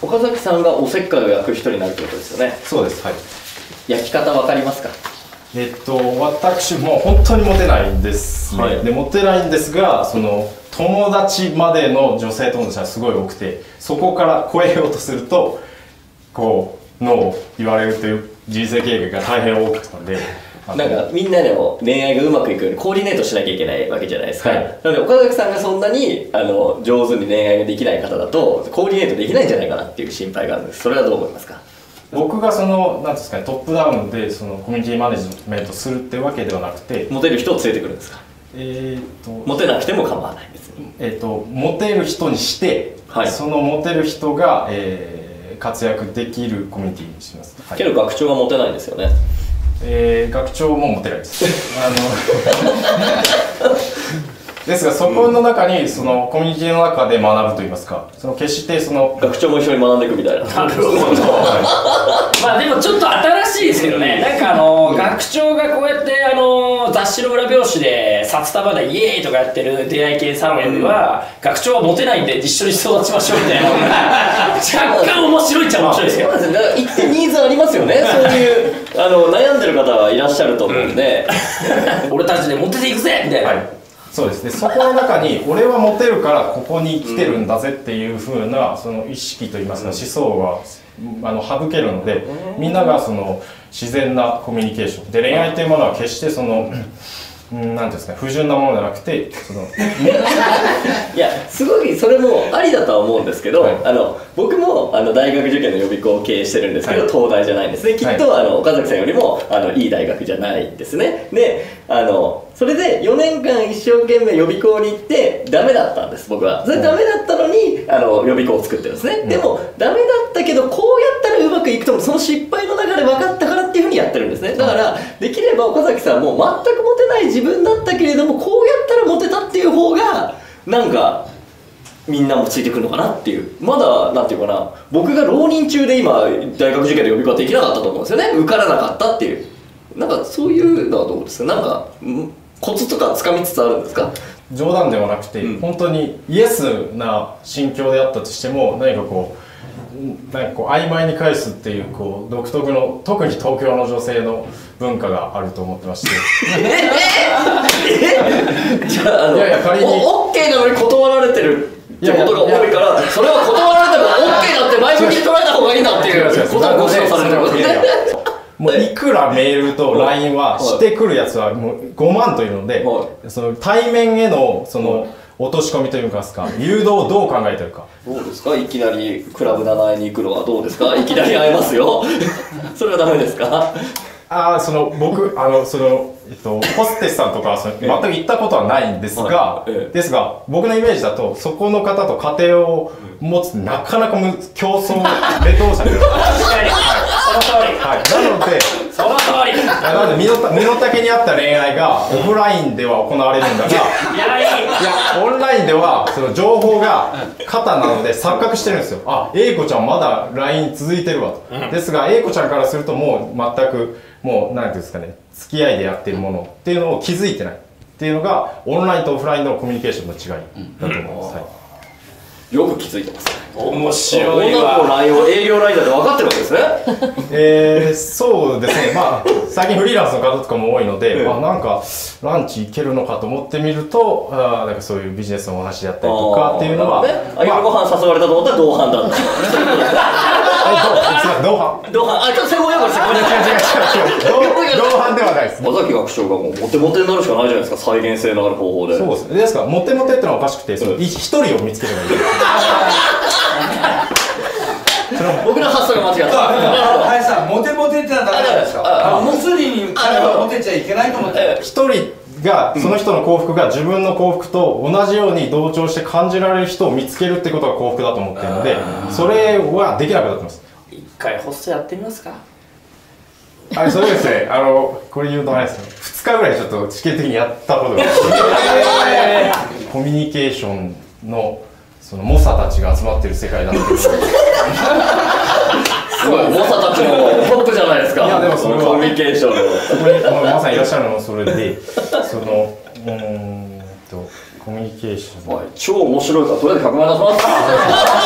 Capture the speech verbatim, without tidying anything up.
岡崎さんがおせっかいを焼く人になるってことですよね。 そうです。はい。 焼き方わかりますか？ えっと私も本当にモテないんですね。はい、でモテないんですが、その友達までの女性友達はすごい多くて、そこから超えようとするとこうノーを言われるという人生経験が大変多かったので。 なんかみんなでも恋愛がうまくいくようにコーディネートしなきゃいけないわけじゃないですか、はい、なので岡崎さんがそんなにあの上手に恋愛ができない方だとコーディネートできないんじゃないかなっていう心配があるんです。それはどう思いますか？ 僕がそのなんですかね、トップダウンでそのコミュニティマネジメントするってわけではなくて、 モテる人を連れてくるんですか？えーとモテなくても構わないです、 えーとモテる人にして、はい、そのモテる人が、えー、活躍できるコミュニティにします、はい、 けど学長はモテないんですよね。 えー、学長もモテないですあのですがそこの中にそのコミュニティの中で学ぶといいますか、その決してその学長も一緒に学んでいくみたいな。なるほどまあでもちょっと新しいですけどね。なんかあの学長がこうやってあの雑誌の裏表紙で札束でイエーイとかやってる出会い系サロンよりは、うん、学長はモテないんで一緒に育ちましょうみたいな若干面白いっちゃ面白いですけど、 一定ニーズありますよねそういうあの悩んでる方はいらっしゃると思うんで、 うん、俺たちでモテていくぜみたいな、はい、 そうですね。そこの中に俺はモテるからここに来てるんだぜっていう風なその意識といいますか、思想があの省けるので、みんながその自然なコミュニケーションで、恋愛というものは決してその何ていうんですかね、不純なものじゃなくてそのいやすごいそれもありだとは思うんですけど、はい、あの僕もあの大学受験の予備校を経営してるんですけど、はい、東大じゃないんですね。きっと、はい、あの岡崎さんよりもあのいい大学じゃないんですね。であのそれでよねんかん一生懸命予備校に行ってダメだったんです僕は。それダメだったのにあの予備校を作ってるんですね、うん、でもダメだったけどこうやったらうまくいくともその失敗の中で分かったからっていうふうにやってるんですね。だからできれば岡崎さんも全くモテない自分だったけれどもこうやったらモテたっていう方がなんかみんなもついてくるのかなっていう。まだなんていうかな、僕が浪人中で今大学受験で予備校はできなかったと思うんですよね。受からなかったっていう、なんかそういうのはどうですか？なんかコツとかつかみつつあるんですか？ 冗談ではなくて、うん、本当にイエスな心境であったとしても何かこうなんかこう曖昧に返すっていうこう独特の、特に東京の女性の文化があると思ってましてえじゃああのいやいや仮に OK なのに断られてるってことが多いから、それは断られても OK だって前向きに捉えた方がいいんだっていうことをご指導されてるわけですね。 もういくらメールと ライン はしてくるやつはもうごまんといるので、その対面へのその落とし込みといいますか、誘導をどう考えてるか。 どうですか？いきなりクラブななえに行くのはどうですか？いきなり会えますよそれはダメですか？ ああ、その僕あのそのえっとホステスさんとかその全く行ったことはないんですが、はい、ですが僕のイメージだとそこの方と家庭を持つなかなかむ競争レトロ者で、 その通り、 はい、なのでその通りなので身の身の丈に合った恋愛がオフラインでは行われるんだが、いやいやオンラインではその情報が過多なので錯覚してるんですよ。あ、A子ちゃんまだ ライン 続いてるわと、うん、ですが A子ちゃんからするともう全くもう何ていうんですかね、付き合いでやってるものっていうのを気づいてないっていうのがオンラインとオフラインのコミュニケーションの違いだと思います、うん、はい。 よく気づいてますね。 面白いわ。 女の子の ライン を営業 ライン だと分かってるわけですねえー、そうですね。まあ最近フリーランスの方とかも多いので、まあ、なんかランチ行けるのかと思ってみると、あなんかそういうビジネスのお話であったりとかっていうのは、 あ、夜ご飯誘われたと思ったら同伴だった同伴同伴、あ、ちょっと専門用語です。 同伴ではないです。 尾崎学長がもうモテモテになるしかないじゃないですか、再現性のある方法で。 そうですね。ですからモテモテってのはおかしくて、その一人を見つければいい。 僕の発想が間違った。 林さん、モテモテってのはダメなんですか？もうすでに彼はモテちゃいけないと思って。 一人がその人の幸福が自分の幸福と同じように同調して感じられる人を見つけるってことが幸福だと思っているので、それはできなくなってます。 一回ホストやってみますか？ あれ、それですね、あのこれ言うとあれですよ、ふつかぐらいちょっと試験的にやったことがあるコミュニケーションのその猛者たちが集まってる世界だっていうすごい猛者たちのトップじゃないですか。 いやでもそれはコミュニケーションのそこにまさにいらっしゃるのもそれで、そのうーんとコミュニケーション、 超面白いからとりあえずひゃくまん出します